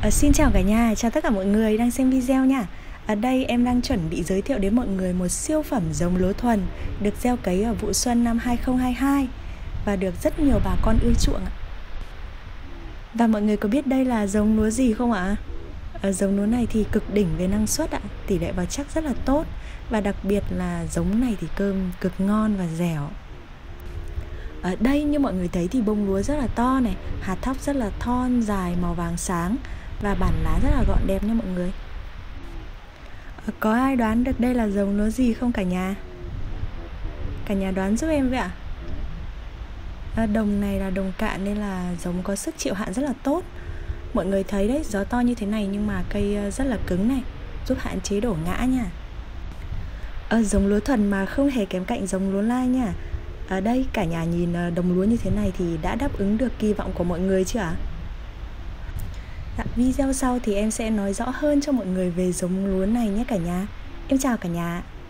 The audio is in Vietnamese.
Xin chào cả nhà, chào tất cả mọi người đang xem video nha. Ở đây em đang chuẩn bị giới thiệu đến mọi người một siêu phẩm giống lúa thuần được gieo cấy ở vụ xuân năm 2022 và được rất nhiều bà con ưa chuộng. Và mọi người có biết đây là giống lúa gì không ạ? Giống lúa này thì cực đỉnh về năng suất ạ, tỷ lệ bào chắc rất là tốt và đặc biệt là giống này thì cơm cực ngon và dẻo. Ở đây như mọi người thấy thì bông lúa rất là to này, hạt thóc rất là thon dài màu vàng sáng và bản lá rất là gọn đẹp nha mọi người. Có ai đoán được đây là giống lúa gì không cả nhà? Cả nhà đoán giúp em với ạ. Đồng này là đồng cạn nên là giống có sức chịu hạn rất là tốt. Mọi người thấy đấy, gió to như thế này nhưng mà cây rất là cứng này, giúp hạn chế đổ ngã nha. Giống lúa thuần mà không hề kém cạnh giống lúa lai nha. Ở đây cả nhà nhìn đồng lúa như thế này thì đã đáp ứng được kỳ vọng của mọi người chưa ạ? Video sau thì em sẽ nói rõ hơn cho mọi người về giống lúa này nhé cả nhà. Em chào cả nhà.